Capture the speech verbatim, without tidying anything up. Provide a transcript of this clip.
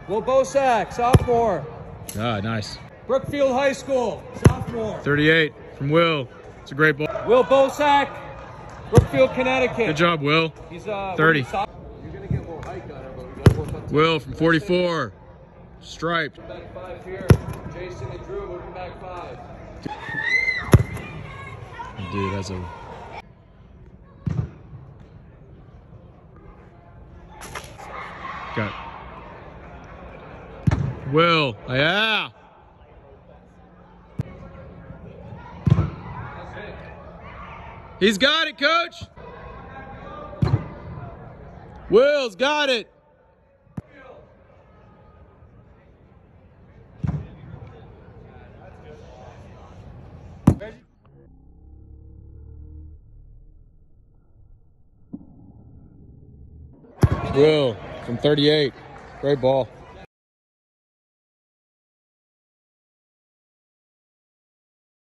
Will Bosak, sophomore. Ah, nice. Brookfield High School, sophomore. thirty-eight from Will. It's a great ball. Will Bosak, Brookfield, Connecticut. Good job, Will. He's uh, thirty. You're gonna get more height on him, but we gotta work on Will from forty-four. Striped. back five here. Jason and Drew moving back five. Dude, that's a... Got it. Will. Yeah. He's got it, coach. Will's got it. Will from thirty-eight. Great ball.